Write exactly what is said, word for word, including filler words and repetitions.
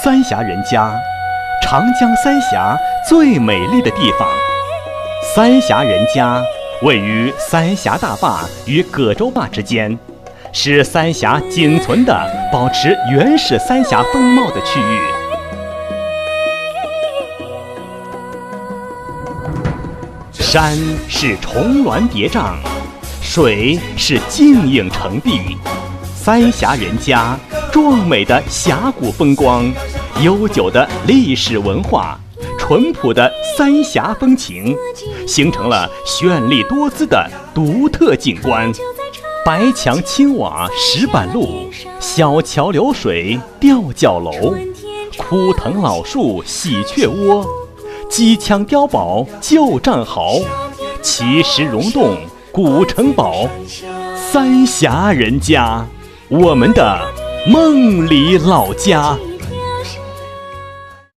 三峡人家，长江三峡最美丽的地方。三峡人家位于三峡大坝与葛洲坝之间，是三峡仅存的保持原始三峡风貌的区域。山是重峦叠嶂，水是静影成碧。三峡人家壮美的峡谷风光，悠久的历史文化，淳朴的三峡风情，形成了绚丽多姿的独特景观。白墙青瓦石板路，小桥流水吊脚楼，枯藤老树喜鹊窝，机枪碉堡旧战壕，奇石溶洞古城堡。三峡人家，我们的梦里老家。